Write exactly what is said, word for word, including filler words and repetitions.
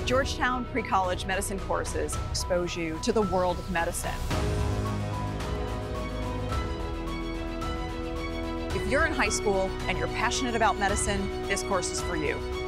Georgetown Pre-College medicine courses expose you to the world of medicine. If you're in high school and you're passionate about medicine, this course is for you.